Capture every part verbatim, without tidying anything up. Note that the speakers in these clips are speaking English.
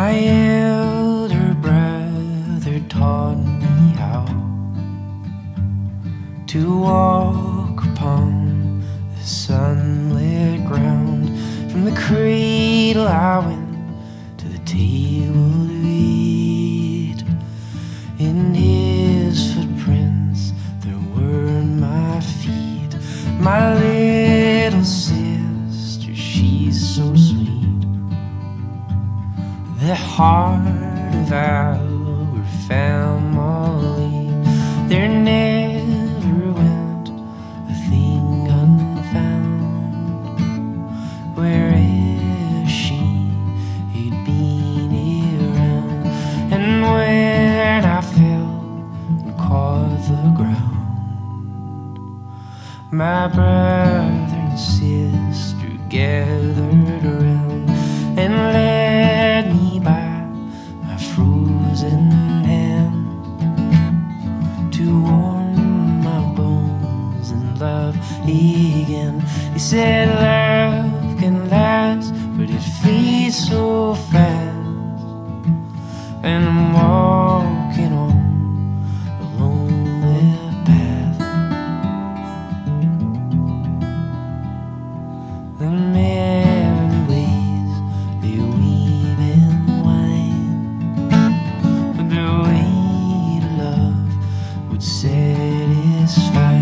My elder brother taught me how to walk upon the sunlit ground. From the cradle I went to the table to eat. In his footprints there were my feet. My little sister, she's so sweet. The heart of our family, there never went a thing unfound. Where is she? He'd been around. And when I fell and caught the ground, my brother and sister gathered around and led me by my frozen hand to warm my bones and love again. He said love can last, but it fades so fast, and I'm walking on a lonely path. The many ways they weave and wind, but the way to love would satisfy.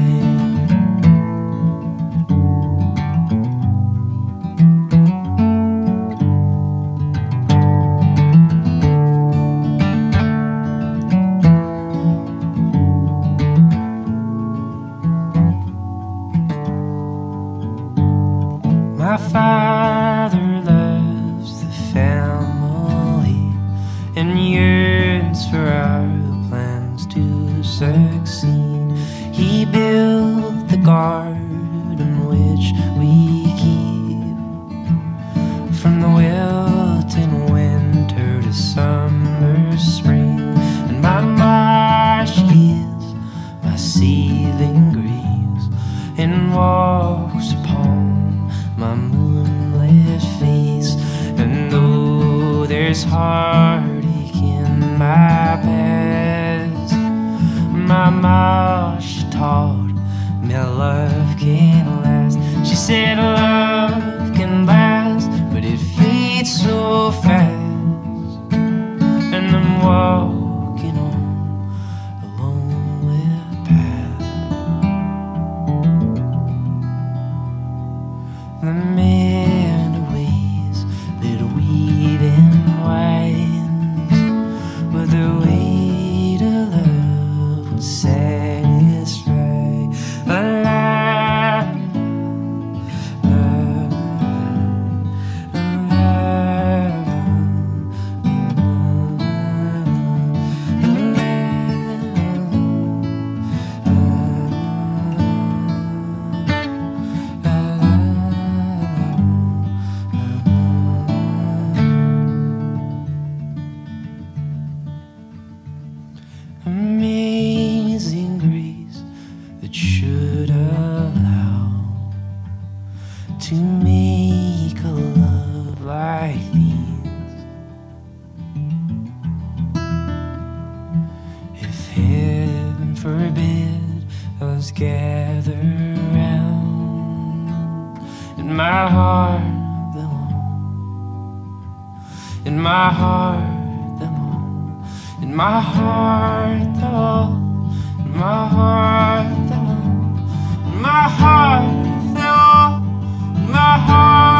My father loves the family and yearns for our plans to succeed. He built the garden which we keep, from the wilting winter to summer spring. And my marsh is my saving grace, and walks upon my moonlit face. And though there's heartache in my past, my mom, she taught me love can last. She said love can last, but it fades so fast, and I'm walking on a lonely path. The many ways that weave and wind, but the way to love would satisfy. La la la la amazing grace that should allow to make a love like these. If heaven forbid us gather round, in my heart them all, in my heart them all, in my heart them all, in my heart them all, in my heart them all, in my heart.